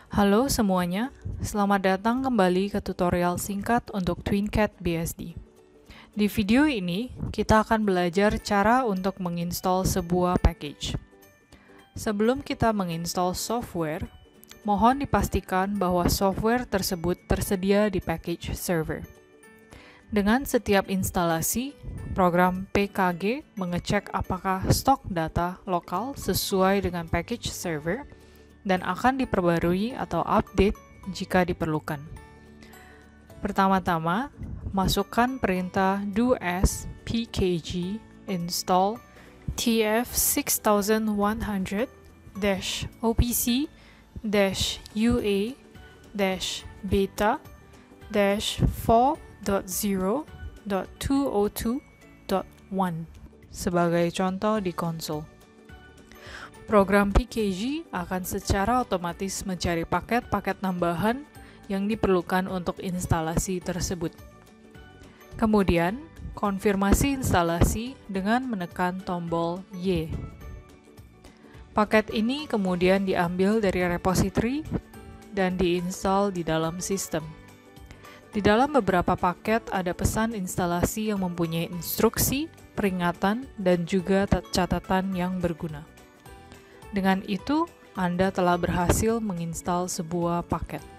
Halo semuanya, selamat datang kembali ke tutorial singkat untuk TwinCat BSD. Di video ini, kita akan belajar cara untuk menginstal sebuah package. Sebelum kita menginstal software, mohon dipastikan bahwa software tersebut tersedia di package server. Dengan setiap instalasi, program PKG mengecek apakah stok data lokal sesuai dengan package server dan akan diperbarui atau update jika diperlukan. Pertama-tama, masukkan perintah do as pkg install tf6001-opc-ua-beta-4.0.202.1 sebagai contoh di konsol. Program PKG akan secara otomatis mencari paket-paket tambahan yang diperlukan untuk instalasi tersebut. Kemudian, konfirmasi instalasi dengan menekan tombol Y. Paket ini kemudian diambil dari repository dan diinstal di dalam sistem. Di dalam beberapa paket ada pesan instalasi yang mempunyai instruksi, peringatan, dan juga catatan yang berguna. Dengan itu, Anda telah berhasil menginstal sebuah paket.